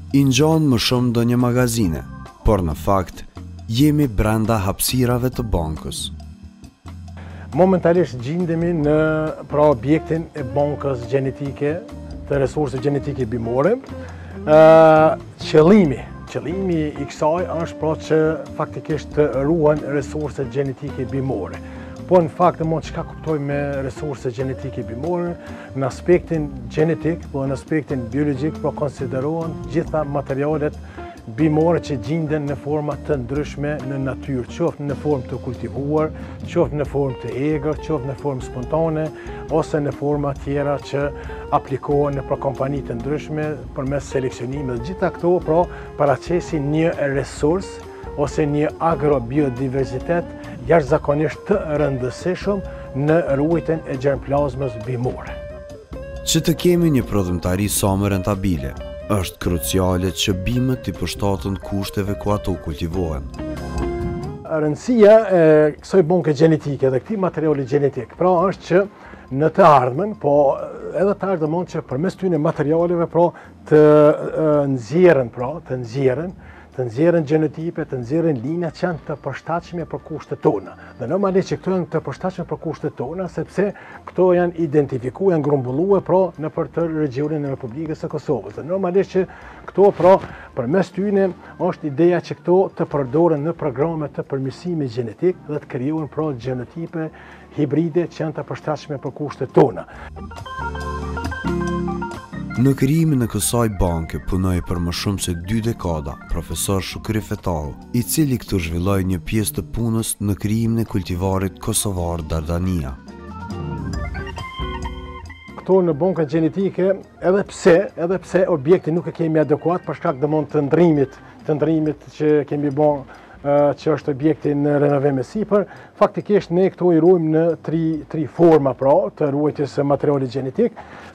I ngjan më shumë ndonjë magazine, por në fakt jemi brenda hapësirave të bankës. Momentalisht gjendemi në objektin e bankës gjenetike të resurseve gjenetike bimore. Qëllimi i kësaj është që faktikisht të ruhen resurset gjenetike bimore. Po në fakt çka kuptoj me resurset gjenetike bimore, në aspektin gjenetik, po në aspektin biologjik, konsiderohen gjitha materialet bimore që gjenden në forma të ndryshme në natyrë, qoftë në formë të kultivuar, qoftë në formë të egër, qoftë në formë spontane, ose në forma tjera që aplikohen në kompani të ndryshme përmes seleksionimit. Gjitha këto paraqisin një resurs ose një agrobiodiversitet jashtëzakonisht të rëndësishëm në ruajtjen e gjermplazmës bimore. Që të kemi një prodhimtari sa më rentabile, është kruciale që bimët i përshtaten kushteve ku ato kultivohen. Rëndësia e kësaj banke gjenetike dhe këtij materiali gjenetik, është që në të ardhmen, po edhe të ardhmen që përmes këtyre materialeve të nxjerrin gjenotipe, të nxjerrin linja që janë të përshtatshme për kushtet tona. Dhe normalisht që këto janë të përshtatshme për kushtet tona, sepse këto janë identifikuar, janë grumbulluar nëpër të regionin e Republikës së Kosovës. Dhe normalisht që këto përmes tyre është ideja që këto të përdoren në programe të përmirësimit gjenetik dhe të krijohen gjenotipe hibride që janë të përshtatshme për kushtet tona. Në krijimin e kësaj banke punoi për më shumë se 2 dekada profesor Shukri Fetallu, i cili këtu zhvilloi një pjesë të punës në krijimin e kultivarit kosovar Dardania. Këto në bankën gjenetike, edhe pse objekti nuk e kemi adekuat për shkak të ndrimit që kemi bën që është objekti në renovim e sipër, faktikisht ne këto i ruajmë në tri forma të ruajtjes së materialit gjenetik.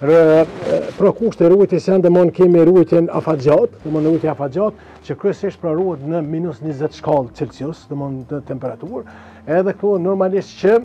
Kushte ruajtjes janë kemi ruajtjen afatgjat, ruajtja afatgjat që kryesisht ruhet në -20 shkallë Celsius, në temperaturë. Edhe këto normalisht që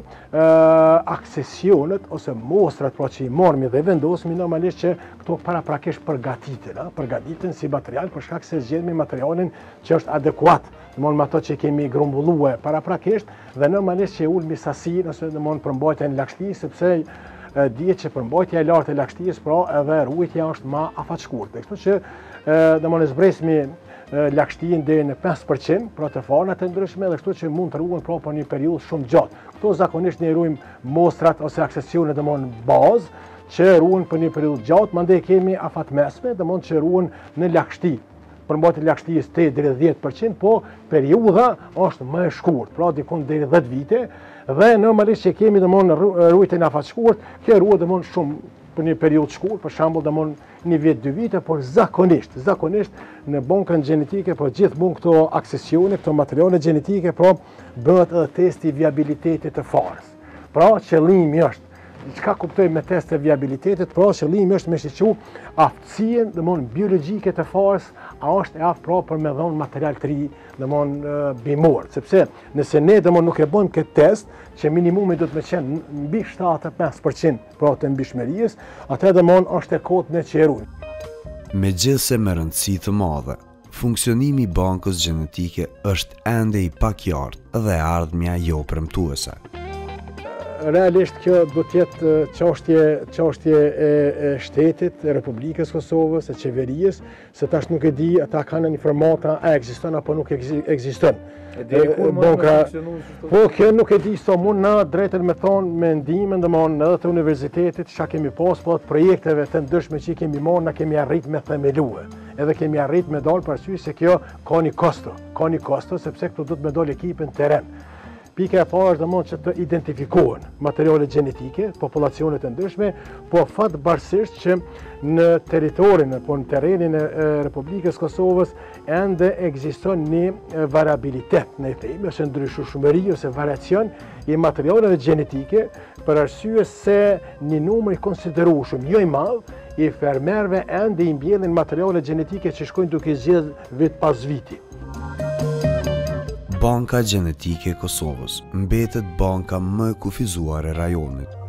aksesionet ose mostrat që i marrëmi dhe vendosmi normalisht që këto paraprakisht përgatiten si material për shkak se zgjedhmi materialin që është adekuat me ato që kemi grumbulluar paraprakisht dhe normalisht që ulmi sasinë ose përmbajtjen e lagështisë, sepse dihet që përmbajtja e lartë e lagështisë edhe ruajtja është më afatshkurtë. Kështu që zbresmi lagështinë deri në 5% të farnat e ndryshme dhe kështu që mund të ruhen për një periudhë shumë gjatë. Këto zakonisht ne ruajmë mostrat ose aksesionet bazë që ruhen për një periudhë gjatë, mandej kemi afat mesme, që ruhen në lagështi. Përmbajtja e lagështisë 8 deri 10%, po periudha është më e shkurtë, dikon deri 10 vite, dhe normalisht që kemi ruajtjen e afatshkurt, kjo ruhet shumë për një periudhë shkurtë, për shembull një vit, 2 vite, por zakonisht në bankën gjenetike, gjithmonë këto aksesione, këto materiale gjenetike, bëhet edhe testi i viabilitetit të farës. Qëllimi është, çka kuptoj me test të viabilitetit, qëllimi është me shiqu aftësinë biologjike të farës, a është e aftë për me dhënë material të ri bimor. Sepse nëse ne nuk e bëjmë këtë test, që minimumi do të me qenë mbi 75% të mbishmërisë, atëherë është e kotë ne që e ruajmë. Megjithse me rëndësi të madhe, funksionimi i bankës gjenetike është ende i pakjartë dhe ardhmja jo premtuese. Realisht kjo do të jetë çështje e shtetit, e Republikës Kosovës, e qeverisë, se tash nuk e di ata kanë informata a ekziston apo nuk ekziston. Po kjo nuk e di sa mund na drejtën me thonë me ndihmën edhe të universitetit, çka kemi pas, po të projekteve të ndryshme që kemi marrë, na kemi arrit me themelue. Edhe kemi arrit me dalë për arsye se kjo ka një kosto, sepse këtu do të me dalë ekipin terren. Pika e parë është që të identifikohen materiale gjenetike, populacionet e ndryshme, po fatbarësisht që në territorin, në terrenin e Republikës Kosovës ende ekziston një variabilitet, ne themi, ose ndryshueshmëri ose variacion i materialeve gjenetike, për arsye se një numër i konsiderueshëm, jo i madh, i fermerëve ende i mbjellin materiale gjenetike që shkojnë duke zgjedhur vit pas viti. Banka Gjenetike e Kosovës mbetet banka më e kufizuar e rajonit.